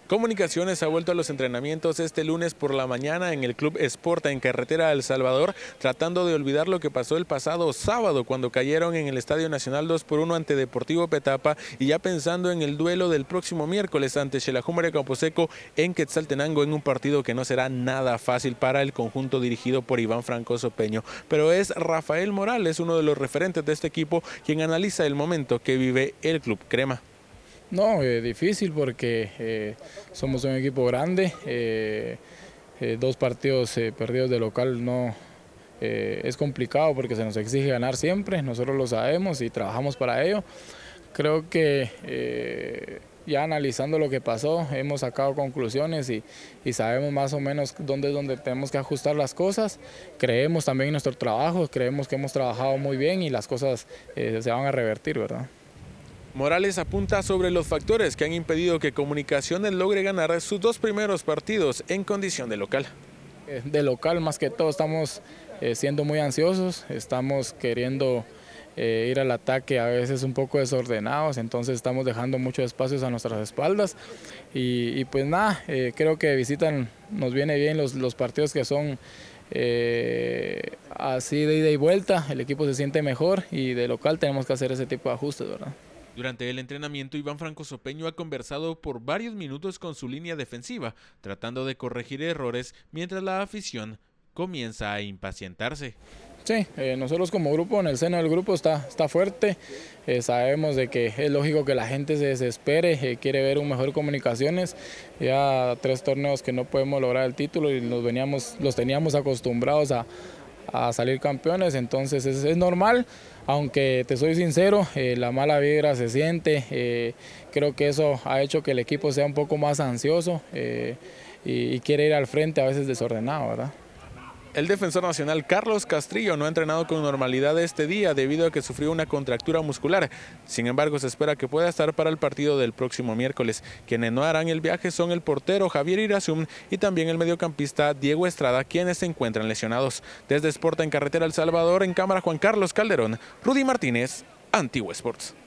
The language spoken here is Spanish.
Comunicaciones ha vuelto a los entrenamientos este lunes por la mañana en el Club Sporta en carretera a El Salvador, tratando de olvidar lo que pasó el pasado sábado cuando cayeron en el Estadio Nacional 2-1 ante Deportivo Petapa y ya pensando en el duelo del próximo miércoles ante Xelajú Camposeco en Quetzaltenango, en un partido que no será nada fácil para el conjunto dirigido por Iván Franco Sopeño. Pero es Rafael Morales, uno de los referentes de este equipo, quien analiza el momento que vive el Club Crema. No, difícil porque somos un equipo grande, 2 partidos perdidos de local no es complicado porque se nos exige ganar siempre, nosotros lo sabemos y trabajamos para ello. Creo que ya analizando lo que pasó hemos sacado conclusiones y sabemos más o menos dónde es donde tenemos que ajustar las cosas. Creemos también en nuestro trabajo, creemos que hemos trabajado muy bien y las cosas se van a revertir, ¿verdad? Morales apunta sobre los factores que han impedido que Comunicaciones logre ganar sus 2 primeros partidos en condición de local. De local más que todo estamos siendo muy ansiosos, estamos queriendo ir al ataque a veces un poco desordenados, entonces estamos dejando muchos espacios a nuestras espaldas y pues nada, creo que visitan nos viene bien los partidos que son así de ida y vuelta, el equipo se siente mejor y de local tenemos que hacer ese tipo de ajustes, ¿verdad? Durante el entrenamiento, Iván Franco Sopeño ha conversado por varios minutos con su línea defensiva, tratando de corregir errores mientras la afición comienza a impacientarse. Sí, nosotros como grupo, en el seno del grupo está fuerte, sabemos de que es lógico que la gente se desespere, quiere ver un mejor Comunicaciones, ya 3 torneos que no podemos lograr el título y los teníamos acostumbrados a salir campeones, entonces es normal, aunque te soy sincero, la mala vibra se siente, creo que eso ha hecho que el equipo sea un poco más ansioso y quiere ir al frente, a veces desordenado, ¿verdad? El defensor nacional Carlos Castrillo no ha entrenado con normalidad este día debido a que sufrió una contractura muscular. Sin embargo, se espera que pueda estar para el partido del próximo miércoles. Quienes no harán el viaje son el portero Javier Irazum y también el mediocampista Diego Estrada, quienes se encuentran lesionados. Desde Sporta en carretera El Salvador, en cámara Juan Carlos Calderón, Rudy Martínez, Antigua Sports.